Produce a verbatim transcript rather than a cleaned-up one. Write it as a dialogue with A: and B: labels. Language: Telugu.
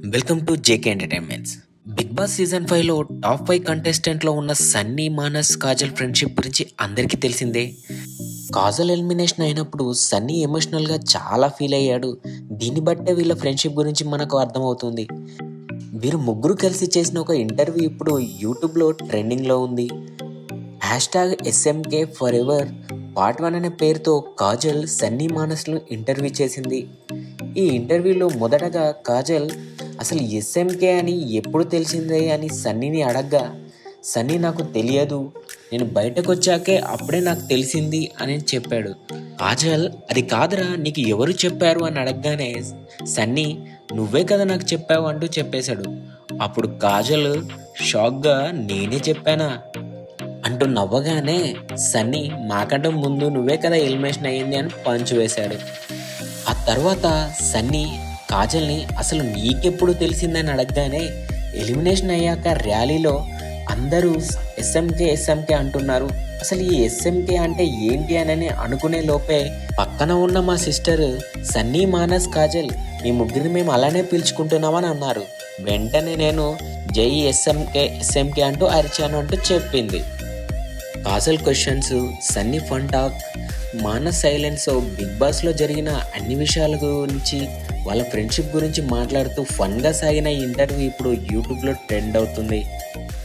A: Welcome to JK entertainments. Big Boss season five లో టాప్ ఫైవ్ కంటెస్టెంట్ లో ఉన్న సన్నీ, మానస్, కాజల్ ఫ్రెండ్షిప్ గురించి అందరికీ తెలిసిందే. కాజల్ ఎలిమినేషన్ అయినప్పుడు సన్నీ ఎమోషనల్ గా చాలా ఫీల్ అయ్యాడు. దీన్ని బట్టే వీళ్ళ ఫ్రెండ్షిప్ గురించి మనకు అర్థమవుతుంది. వీరు ముగ్గురు కలిసి చేసిన ఒక ఇంటర్వ్యూ ఇప్పుడు యూట్యూబ్ లో ట్రెండింగ్ లో ఉంది. Hashtag SMK forever part one అనే పేరుతో కాజల్ సన్నీ, మానస్లు ఇంటర్వ్యూ చేసింది. ఈ ఇంటర్వ్యూలో మొదటగా కాజల్ అసలు ఎస్ఎంకే అని ఎప్పుడు తెలిసిందే అని సన్నీని అడగ్గా, సన్నీ నాకు తెలియదు, నేను బయటకు వచ్చాకే అప్పుడే నాకు తెలిసింది అని చెప్పాడు. కాజల్ అది కాదురా నీకు ఎవరు చెప్పారు అని అడగగానే సన్నీ నువ్వే కదా నాకు చెప్పావు అంటూ చెప్పేశాడు. అప్పుడు కాజల్ షాక్గా నేనే చెప్పానా అంటూ నవ్వగానే సన్నీ మాకంటే ముందు నువ్వే కదా ఎలిమినేషన్ అయ్యింది అని పంచు వేశాడు. ఆ తర్వాత సన్నీ కాజల్ని అసలు నీకెప్పుడు తెలిసిందని అడగగానే ఎలిమినేషన్ అయ్యాక ర్యాలీలో అందరూ ఎస్ఎంకే ఎస్ఎంకే అంటున్నారు, అసలు ఈ ఎస్ఎంకే అంటే ఏంటి అని అనుకునే లోపే పక్కన ఉన్న మా సిస్టర్ సన్నీ, మానస్, కాజల్ మీ ముగ్గురిని మేము అలానే పిలుచుకుంటున్నామని అన్నారు. వెంటనే నేను జై ఎస్ఎంకే ఎస్ఎంకే అంటూ అరిచాను అంటూ చెప్పింది. Kajal questions, Sunny fun talk, Manas silence, Big బాస్లో జరిగిన అన్ని విషయాల గురించి వాళ్ళ ఫ్రెండ్షిప్ గురించి మాట్లాడుతూ ఫన్గా సాగిన ఈ ఇంటర్వ్యూ ఇప్పుడు యూట్యూబ్లో ట్రెండ్ అవుతుంది.